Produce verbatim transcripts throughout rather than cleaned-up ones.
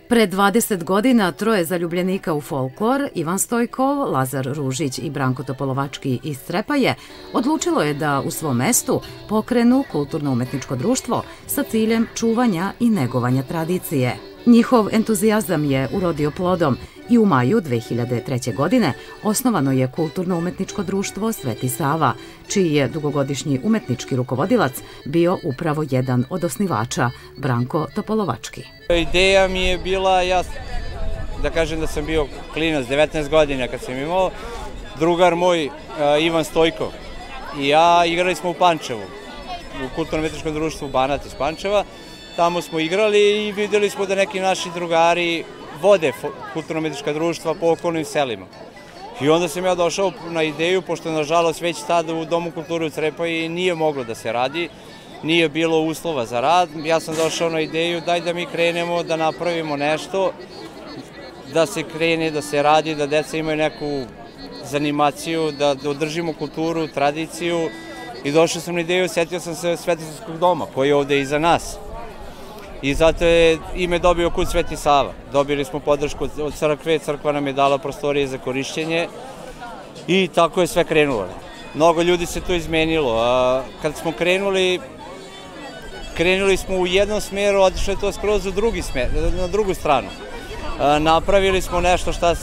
Pre dvadeset godina troje zaljubljenika u folklor, Ivan Stojkov, Lazar Ružić i Branko Topolovački iz Crepaje, odlučilo je da u svom mestu pokrenu kulturno-umetničko društvo sa ciljem čuvanja i negovanja tradicije. Njihov entuzijazam je urodio plodom i u maju dve hiljade treće. godine osnovano je kulturno-umetničko društvo Sveti Sava, čiji je dugogodišnji umetnički rukovodilac bio upravo jedan od osnivača, Branko Topolovački. Ideja mi je bila, ja da kažem da sam bio klinac, devetnaest godina kad sam imao, drugar moj Ivan Stojkov i ja igrali smo u Pančevu, u kulturno-umetničkom društvu Banat iz Pančeva. Tamo smo igrali i vidjeli smo da neki naši drugari vode kulturno-umetnička društva po okolnim selima. I onda sam ja došao na ideju, pošto nažalost već tada u Domu kulture u Crepaji nije moglo da se radi, nije bilo uslova za rad, ja sam došao na ideju daj da mi krenemo da napravimo nešto, da se krene, da se radi, da deca imaju neku zanimaciju, da održimo kulturu, tradiciju. I došao sam na ideju, setio sam se Svetosavskog doma koji je ovde iza nas. I zato je ime dobio Kud Sveti Sava. Dobili smo podršku od crkve, crkva nam je dala prostorije za korišćenje i tako je sve krenulo. Mnogo ljudi se to izmenilo. Kad smo krenuli, krenuli smo u jednom smeru, otišlo je to skroz u drugi smer, na drugu stranu. Napravili smo nešto šta,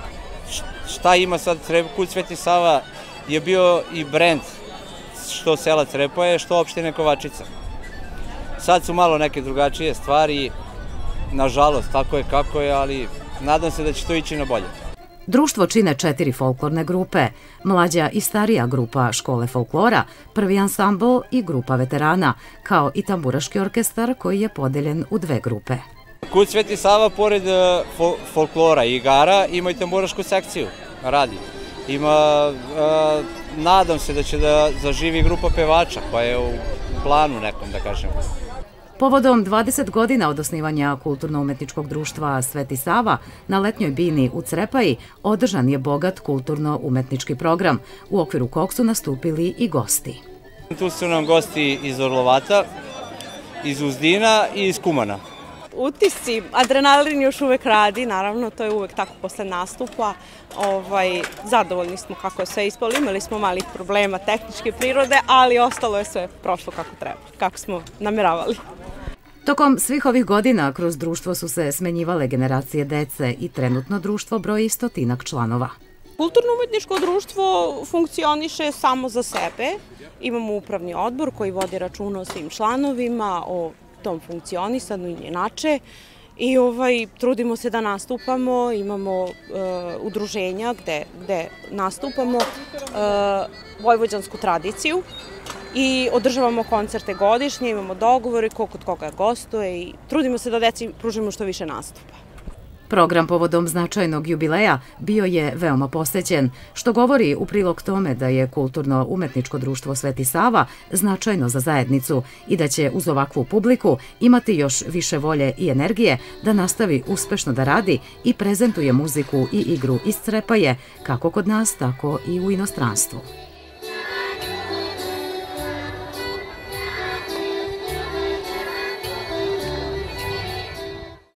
šta ima sad Kud Sveti Sava je bio i brend što sela Crepaje, što opštine Kovačica. Sad su malo neke drugačije stvari, nažalost, tako je kako je, ali nadam se da će to ići na bolje. Društvo čine četiri folklorne grupe, mlađa i starija grupa škole folklora, prvi ansambl i grupa veterana, kao i tamburaški orkestar koji je podeljen u dve grupe. Kud Sveti Sava, pored folklora i igara, ima i tamburašku sekciju, radi. Ima, nadam se da će da zaživi grupa pevača koja je u planu nekom, da kažem. Povodom dvadeset godina od osnivanja kulturno-umetničkog društva Sveti Sava na letnjoj bini u Crepaji održan je bogat kulturno-umetnički program, u okviru kog su nastupili i gosti. Tu su nam gosti iz Orlovata, iz Uzdina i iz Kumana. Utisci, adrenalin još uvek radi, naravno, to je uvek tako posle nastupa. Zadovoljni smo kako je sve ispalo, imali smo malih problema tehničke prirode, ali ostalo je sve prošlo kako treba, kako smo nameravali. Tokom svih ovih godina kroz društvo su se smenjivale generacije dece i trenutno društvo broji stotinak članova. Kulturno-umetničko društvo funkcioniše samo za sebe. Imamo upravni odbor koji vodi računa o svim članovima, o tom funkcionisanju i inače. I trudimo se da nastupamo, imamo udruženja gde nastupamo vojvođansku tradiciju i održavamo koncerte godišnje, imamo dogovore ko kod koga gostuje i trudimo se da deci pružimo što više nastupa. Program povodom značajnog jubileja bio je veoma posećen, što govori u prilog tome da je kulturno-umetničko društvo Sveti Sava značajno za zajednicu i da će uz ovakvu publiku imati još više volje i energije da nastavi uspešno da radi i prezentuje muziku i igru iz Crepaje, kako kod nas, tako i u inostranstvu.